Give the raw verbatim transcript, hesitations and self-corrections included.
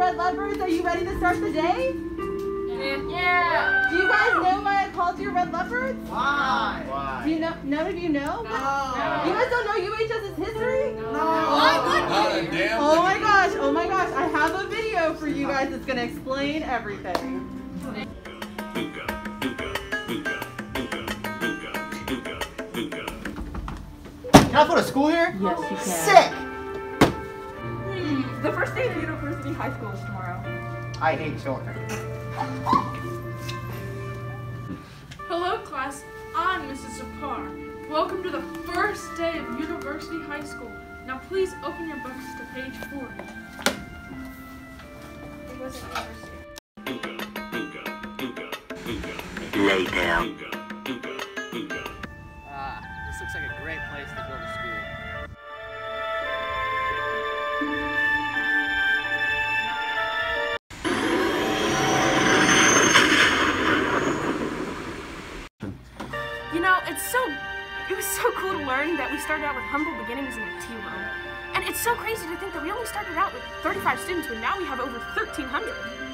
red lovebirds, are you ready to start the day? Yeah. Yeah. Do you guys know why I called you red lovebirds? Why? Why? Do you know? None of you know? No. no. You guys don't know U H S's history? No. Why would you? Oh my gosh, oh my gosh, I have a video for you guys that's going to explain everything. Can I put a school here? Yes, you can. Sick! The first day of University High School is tomorrow. I hate children. Hello class, I'm Missus Sapar. Welcome to the first day of University High School. Now please open your books to page forty. It was at university. Later. Ah, this looks like a great place to build a school. You know, it's so, it was so cool to learn that we started out with humble beginnings in a tea room. And it's so crazy to think that we only started out with thirty-five students, but now we have over thirteen hundred.